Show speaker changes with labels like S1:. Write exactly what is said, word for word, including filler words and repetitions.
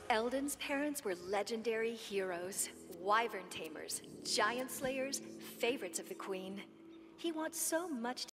S1: Eldon's parents were legendary heroes, wyvern tamers, giant slayers, favorites of the queen. He wants so much